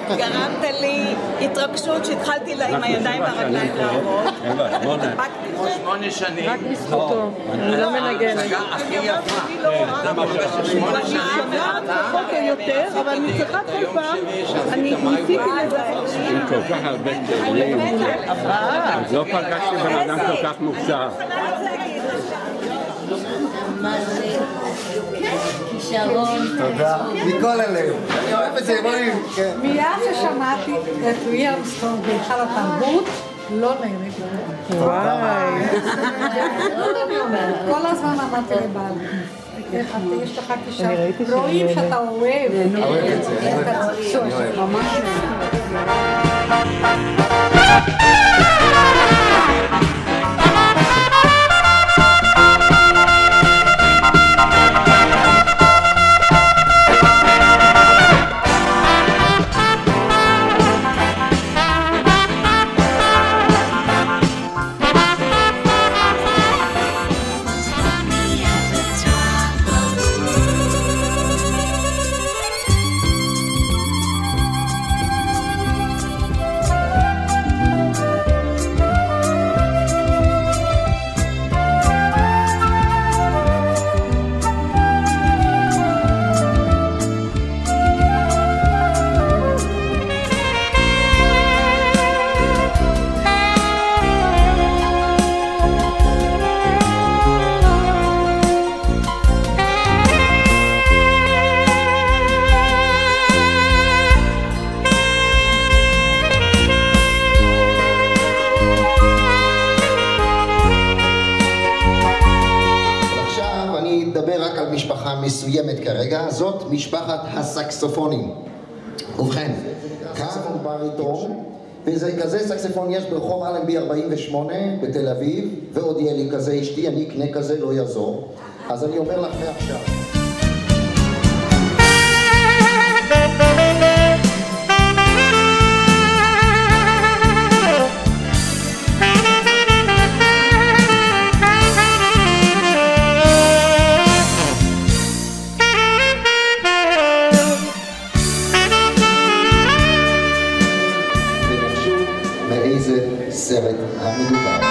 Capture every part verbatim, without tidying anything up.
גרמת לי התרגשות שהתחלתי לה עם הידיים והרגליים לעבוד. שמונה שנים. רק בזכותו, אני לא מנגנת. ההצגה הכי יפה. שמונה שנים. פחות או יותר, אבל אני צריכה כל פעם, אני ניסיתי לזה. עם כל כך הרבה קטעים, אז לא פגשתי בן אדם כל כך מוכשר. מה זה? כישרון. תודה. מכל הלב. אני אוהב את זה, רואים. מיד ששמעתי את לואי ארמסטרונג בהיכל התרבות, לא נהניתי. וואי. כל הזמן אמרתי לבעלי. יש לך כישרון. רואים שאתה אוהב. אני אוהב את זה. אני אוהב את זה. ממש. מסוימת כרגע, זאת משפחת הסקסופונים. ובכן, כאן הוא בריטון, וזה כזה סקסופון יש ברחוב אלנבי ארבעים ושמונה בתל אביב, ועוד יהיה לי כזה אשתי, אני אקנה כזה, לא יעזור. אז אני אומר לך מעכשיו. סרט המדובר.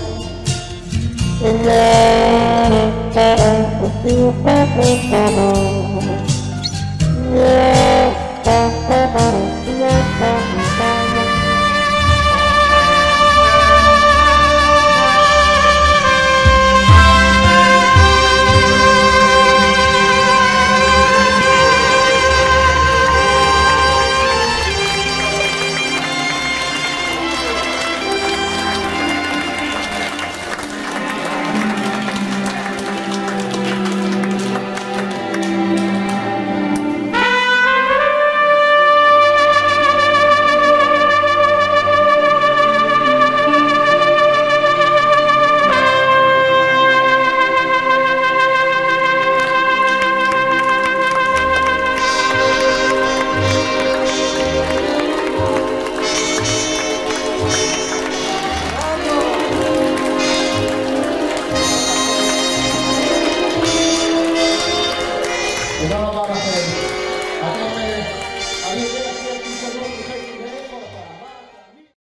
Thank you.